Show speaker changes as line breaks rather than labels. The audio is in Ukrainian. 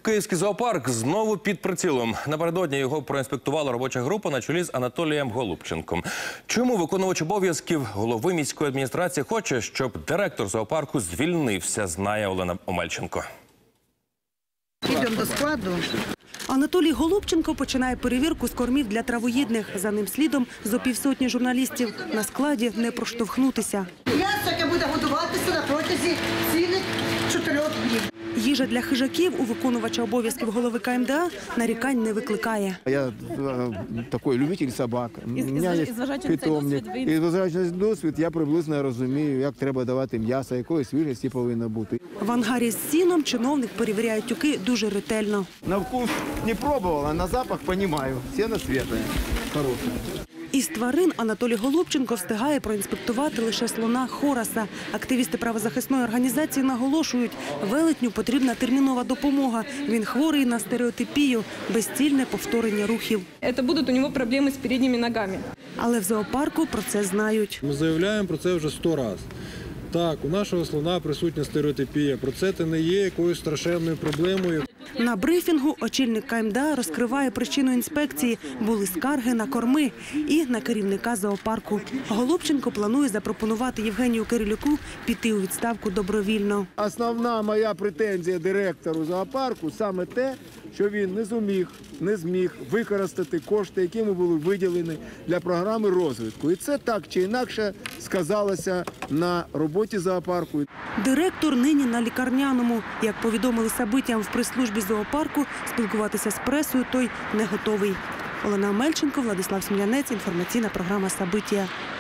Київський зоопарк знову під прицілом. Напередодні його проінспектувала робоча група на чолі з Анатолієм Голубченком. Чому виконувач обов'язків голови міської адміністрації хоче, щоб директор зоопарку звільнився, знає Олена Омельченко.
Йдемо до складу.
Анатолій Голубченко починає перевірку з кормів для травоїдних. За ним слідом зо півсотні журналістів. На складі не проштовхнутися.
М'ясо, яке буде годуватися на протязі цілих 4 днів.
Їжа для хижаків у виконувача обов'язків голови КМДА нарікань не викликає.
Я такий любитель собак. У мене є питомник. І зважаючи досвід, я приблизно розумію, як треба давати м'ясо, якої свіжості повинно бути.
В ангарі з сіном чиновник перевіряє тюки дуже ретельно.
На вкус не пробував, а на запах розумію. Сіно світле, хороше.
Із тварин Анатолій Голубченко встигає проінспектувати лише слона Хораса. Активісти правозахисної організації наголошують, велетню потрібна термінова допомога. Він хворий на стереотипію, безцільне повторення рухів.
Це будуть у нього проблеми з передніми ногами.
Але в зоопарку про це знають.
Ми заявляємо про це вже 100 разів. Так, у нашого слона присутня стереотипія. Про це не є якоюсь страшенною проблемою.
На брифінгу очільник КМДА розкриває причину інспекції. Були скарги на корми і на керівника зоопарку. Голубченко планує запропонувати Євгенію Кирилюку піти у відставку добровільно.
Основна моя претензія директору зоопарку саме те, що він не зміг використати кошти, які йому були виділені для програми розвитку. І це так чи інакше сказалося на роботі зоопарку.
Директор нині на лікарняному. Як повідомили Сабитіям в прес-службі зоопарку, спілкуватися з пресою той не готовий. Олена Омельченко, Владислав Смілянець, інформаційна програма «Сабитія».